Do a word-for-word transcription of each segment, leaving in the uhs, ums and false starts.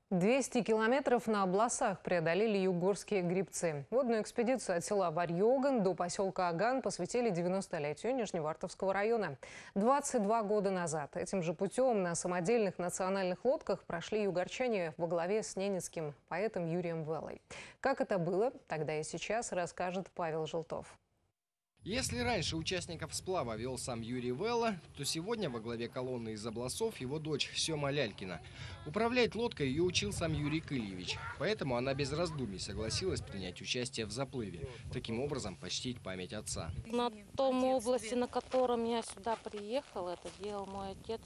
двести километров на обласах преодолели югорские гребцы. Водную экспедицию от села Варьоган до поселка Аган посвятили девяностолетию Нижневартовского района. двадцать два года назад этим же путем на самодельных национальных лодках прошли югорчане во главе с ненецким поэтом Юрием Веллой. Как это было тогда и сейчас, расскажет Павел Желтов. Если раньше участников сплава вел сам Юрий Велла, то сегодня во главе колонны из обласов его дочь Сема Лялькина. Управлять лодкой ее учил сам Юрий Кыльевич, поэтому она без раздумий согласилась принять участие в заплыве, таким образом почтить память отца. На том области, на котором я сюда приехала, это делал мой отец.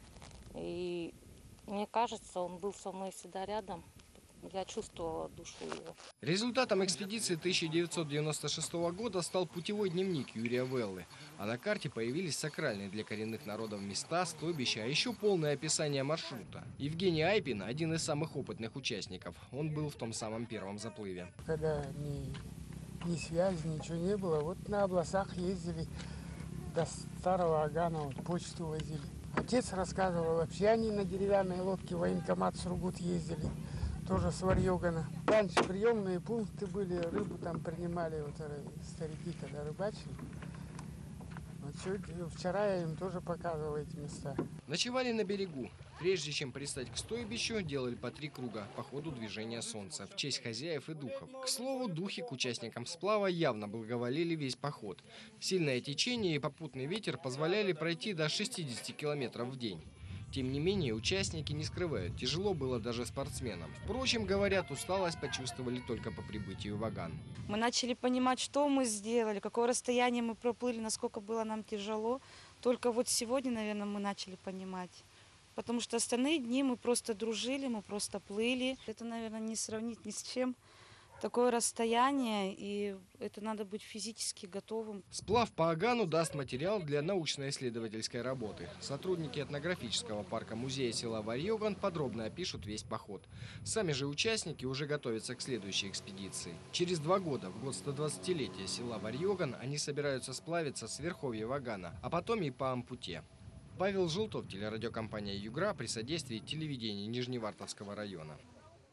И мне кажется, он был со мной всегда рядом. Я чувствовала душу его. Результатом экспедиции тысяча девятьсот девяносто шестого года стал путевой дневник Юрия Веллы. А на карте появились сакральные для коренных народов места, стойбища, а еще полное описание маршрута. Евгений Айпин – один из самых опытных участников. Он был в том самом первом заплыве. Когда ни, ни связи, ничего не было, вот на обласах ездили до старого Агана, вот, почту возили. Отец рассказывал, вообще они на деревянной лодке в военкомат Сургут ездили. Тоже с Варьогана. Раньше приемные пункты были, рыбу там принимали вот старики, когда рыбачили. Вот вчера я им тоже показывал эти места. Ночевали на берегу. Прежде чем пристать к стойбищу, делали по три круга по ходу движения солнца в честь хозяев и духов. К слову, духи к участникам сплава явно благоволили весь поход. Сильное течение и попутный ветер позволяли пройти до шестидесяти километров в день. Тем не менее, участники не скрывают, тяжело было даже спортсменам. Впрочем, говорят, усталость почувствовали только по прибытию в Аган. Мы начали понимать, что мы сделали, какое расстояние мы проплыли, насколько было нам тяжело. Только вот сегодня, наверное, мы начали понимать. Потому что остальные дни мы просто дружили, мы просто плыли. Это, наверное, не сравнить ни с чем. Такое расстояние, и это надо быть физически готовым. Сплав по Агану даст материал для научно-исследовательской работы. Сотрудники этнографического парка музея села Варьоган подробно опишут весь поход. Сами же участники уже готовятся к следующей экспедиции. Через два года, в год стодвадцатилетия села Варьоган, они собираются сплавиться с верховьев Агана, а потом и по Ампуте. Павел Желтов, телерадиокомпания «Югра» при содействии телевидения Нижневартовского района.